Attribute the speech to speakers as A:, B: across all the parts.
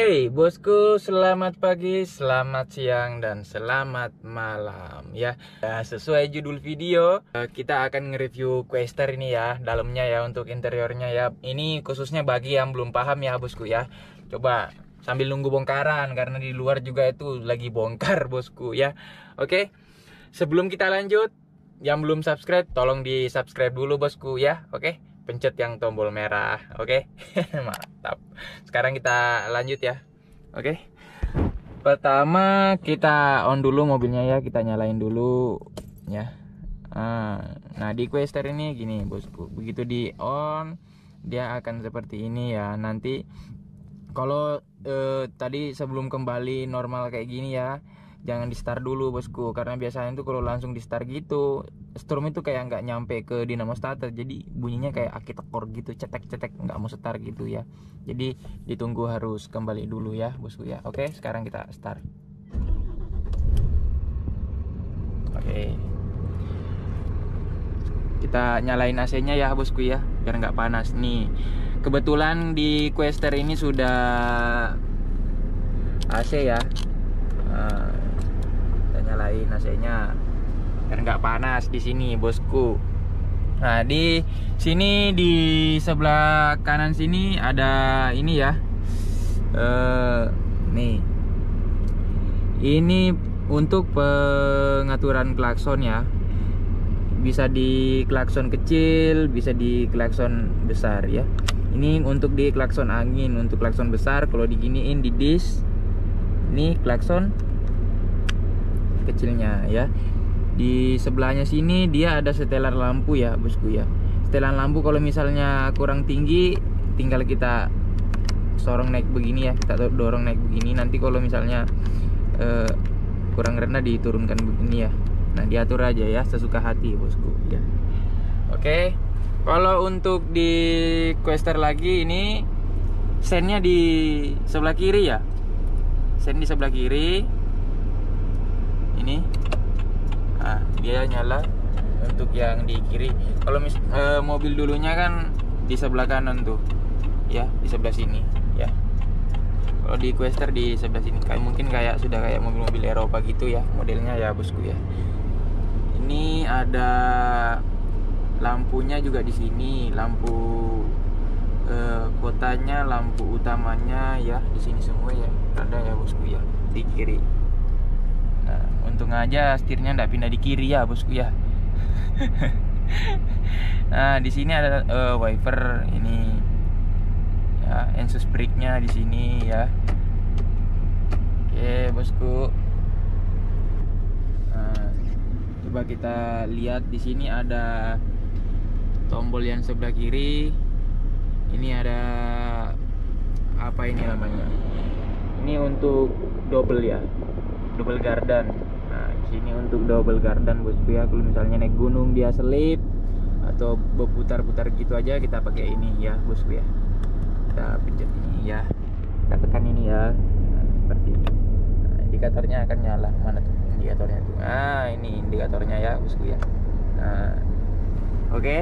A: Hey bosku, selamat pagi, selamat siang, dan selamat malam ya. Sesuai judul video, kita akan nge-review Quester ini ya, dalamnya ya, untuk interiornya ya. Ini khususnya bagi yang belum paham ya bosku ya. Coba sambil nunggu bongkaran, karena di luar juga itu lagi bongkar bosku ya. Oke, sebelum kita lanjut, yang belum subscribe tolong di subscribe dulu bosku ya. Oke, pencet yang tombol merah. Oke. Mantap. Sekarang kita lanjut ya. Oke. Pertama kita on dulu mobilnya ya, kita nyalain dulu ya. Nah di Quester ini gini bosku, begitu di on dia akan seperti ini ya. Nanti kalau tadi sebelum kembali normal kayak gini ya, jangan di start dulu bosku, karena biasanya tuh kalau langsung di start gitu, strum itu kayak nggak nyampe ke dinamo starter, jadi bunyinya kayak aki tekor gitu, cetek-cetek, nggak mau start gitu ya. Jadi ditunggu, harus kembali dulu ya bosku ya. Oke, sekarang kita start. Oke, kita nyalain AC-nya ya bosku ya, biar nggak panas nih. Kebetulan di Quester ini sudah AC ya. Kita nyalain AC-nya biar nggak panas di sini bosku. Nah di sini di sebelah kanan sini ada ini ya. Nih, ini untuk pengaturan klakson ya. Bisa di klakson kecil, bisa di klakson besar ya. Ini untuk di klakson angin. Untuk klakson besar kalau diginiin di disk, ini klakson kecilnya ya. Di sebelahnya sini dia ada setelan lampu ya bosku ya. Setelan lampu kalau misalnya kurang tinggi, tinggal kita sorong naik begini ya, kita dorong naik begini. Nanti kalau misalnya kurang rendah diturunkan begini ya. Nah diatur aja ya, sesuka hati bosku ya. Oke, kalau untuk di Quester lagi ini sennya di sebelah kiri ya. Sen di sebelah kiri ini. Nah, dia nyala untuk yang di kiri. Kalau mobil dulunya kan di sebelah kanan tuh ya, di sebelah sini ya. Kalau di Quester di sebelah sini, kayak mungkin kayak sudah kayak mobil-mobil Eropa gitu ya modelnya ya bosku ya. Ini ada lampunya juga di sini, lampu kotanya, lampu utamanya ya di sini semua ya, ada ya bosku ya di kiri. Nah, untung aja setirnya nggak pindah di kiri ya bosku ya. Nah di sini ada wiper ini ya, exhaust brake-nya di sini ya. Oke bosku. Nah, coba kita lihat di sini ada tombol yang sebelah kiri. Ini ada apa ini namanya? Ini untuk double ya, double gardan. Nah di sini untuk double gardan bosku ya. Kalau misalnya naik gunung dia selip atau berputar-putar gitu aja, kita pakai ini ya bosku ya. Kita pencet ini ya, kita tekan ini ya. Nah, seperti ini. Nah, indikatornya akan nyala. Mana tuh indikatornya tuh? Ah ini indikatornya ya bosku ya. Nah oke.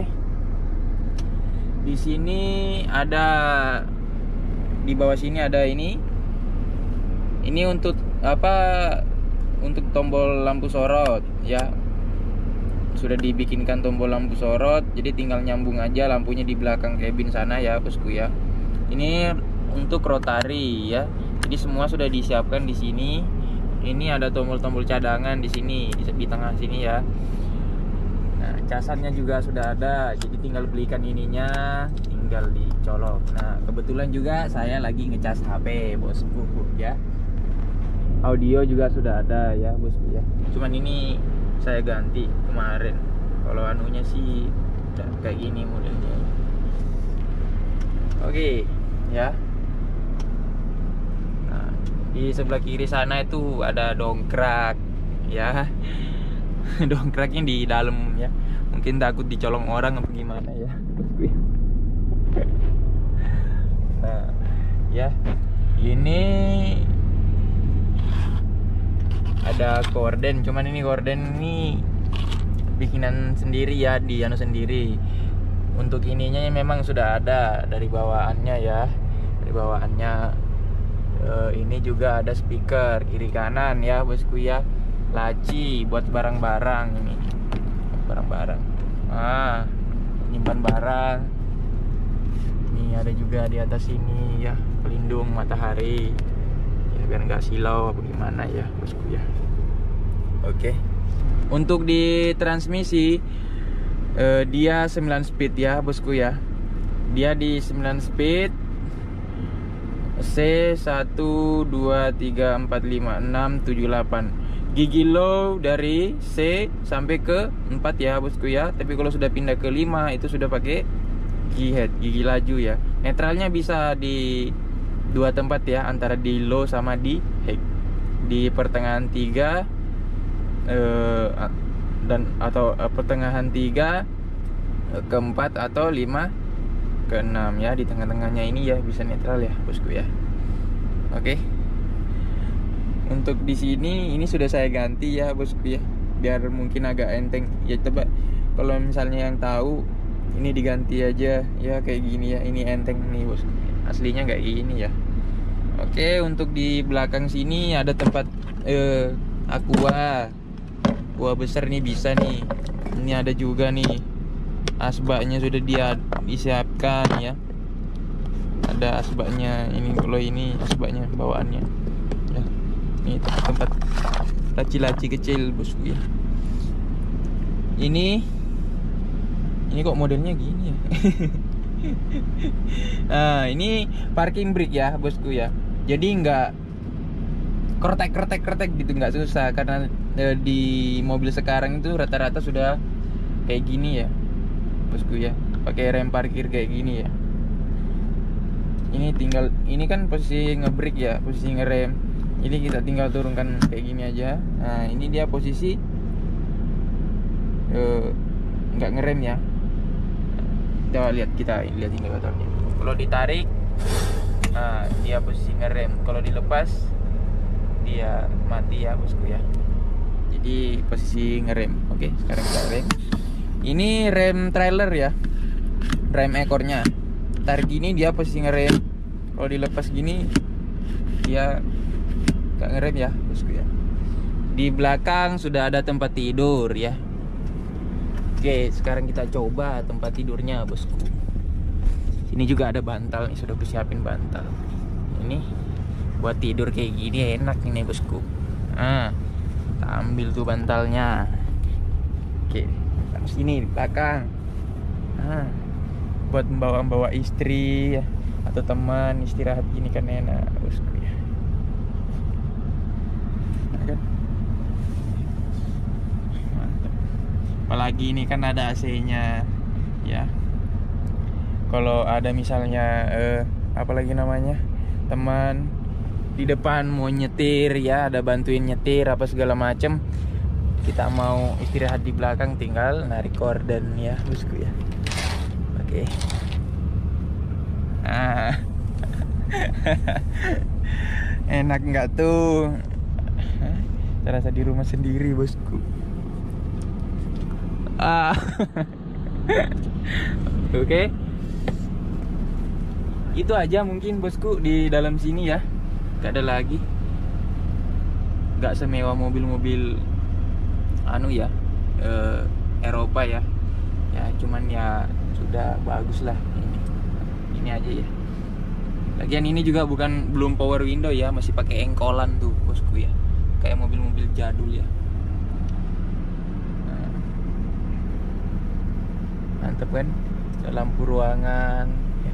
A: Di sini ada, di bawah sini ada ini. Ini untuk apa? Untuk tombol lampu sorot ya. Sudah dibikinkan tombol lampu sorot, jadi tinggal nyambung aja lampunya di belakang kabin sana ya bosku ya. Ini untuk rotari ya. Jadi semua sudah disiapkan di sini. Ini ada tombol-tombol cadangan di sini, di tengah sini ya. Nah, casannya juga sudah ada, jadi tinggal belikan ininya, tinggal dicolok. Nah, kebetulan juga saya lagi ngecas HP bosku ya. Audio juga sudah ada ya bosku ya. Cuman ini saya ganti kemarin. Kalau anunya sih udah kayak gini modelnya. Oke ya. Nah, di sebelah kiri sana itu ada dongkrak ya. Dongkraknya di dalam ya. Mungkin takut dicolong orang apa gimana ya. Nah ya, ini ada gorden, cuman ini gorden ini bikinan sendiri ya, di anu sendiri. Untuk ininya memang sudah ada dari bawaannya ya, dari bawaannya Ini juga ada speaker kiri kanan ya bosku ya. Laci buat barang-barang ini. Barang-barang. Nyimpan barang. Ini ada juga di atas ini ya, pelindung matahari. Ya biar nggak silau apa gimana ya bosku ya. Oke. Untuk di transmisi dia 9 speed ya bosku ya. Dia di 9 speed C 1 2 3 4 5 6 7 8. Gigi low dari C sampai ke 4 ya bosku ya. Tapi kalau sudah pindah ke 5 itu sudah pakai gigi head, gigi laju ya. Netralnya bisa di dua tempat ya, antara di low sama di high. Di pertengahan 3 dan atau pertengahan 3 ke 4 atau 5 ke 6 ya. Di tengah-tengahnya ini ya bisa netral ya bosku ya. Oke. Untuk di sini ini sudah saya ganti ya bosku ya, biar mungkin agak enteng ya. Coba kalau misalnya yang tahu, ini diganti aja ya kayak gini ya. Ini enteng nih bosku, aslinya nggak gini ya. Oke, untuk di belakang sini ada tempat aqua besar nih, bisa nih. Ini ada juga nih asbaknya, sudah dia disiapkan ya. Ada asbaknya ini, kalau ini asbaknya bawaannya ya. Ini tempat laci-laci kecil bosku ya. Ini kok modelnya gini ya. Nah, ini parking brake ya bosku ya. Jadi nggak kretek gitu, nggak susah. Karena di mobil sekarang itu rata-rata sudah kayak gini ya bosku ya, pakai rem parkir kayak gini ya. Ini tinggal, ini kan posisi ngebrake ya, posisi ngerem. Ini kita tinggal turunkan kayak gini aja. Nah, ini dia posisi nggak ngerem ya. Coba lihat, kita lihat indikatornya. Kalau ditarik, nah dia posisi ngerem. Kalau dilepas, dia mati ya bosku ya. Jadi posisi ngerem. Oke, sekarang kita rem. Ini rem trailer ya, rem ekornya. Tarik gini dia posisi ngerem. Kalau dilepas gini dia gak ngerem ya bosku ya. Di belakang sudah ada tempat tidur ya. Oke, sekarang kita coba tempat tidurnya bosku. Ini juga ada bantal nih, sudah kusiapin bantal. Ini buat tidur kayak gini enak ini bosku. Nah, kita ambil tuh bantalnya. Oke, sini di belakang. Nah, buat membawa istri ya, atau teman istirahat gini kan enak bosku ya. Nah, kan? Mantap. Apalagi ini kan ada AC-nya ya. Kalau ada misalnya apalagi namanya, teman di depan mau nyetir ya, ada bantuin nyetir apa segala macem, kita mau istirahat di belakang tinggal narik korden ya bosku ya. Oke. Enak nggak tuh? Terasa di rumah sendiri bosku. Oke. Itu aja mungkin bosku di dalam sini ya. Gak ada lagi. Gak semewah mobil-mobil anu ya, Eropa ya. Ya cuman ya sudah bagus lah ini aja ya. Lagian ini juga belum power window ya, masih pakai engkolan tuh bosku ya, kayak mobil-mobil jadul ya. Nah, mantep kan, ada lampu ruangan ya.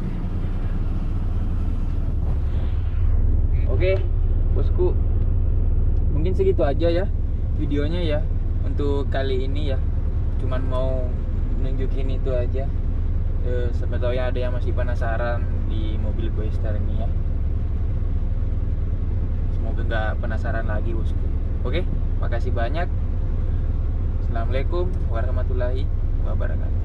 A: Oke bosku, mungkin segitu aja ya videonya ya untuk kali ini ya. Cuman mau nunjukin itu aja. Sebetulnya ada yang masih penasaran di mobil Quastar ini ya. Semoga nggak penasaran lagi bosku. Oke, makasih banyak. Assalamualaikum warahmatullahi wabarakatuh.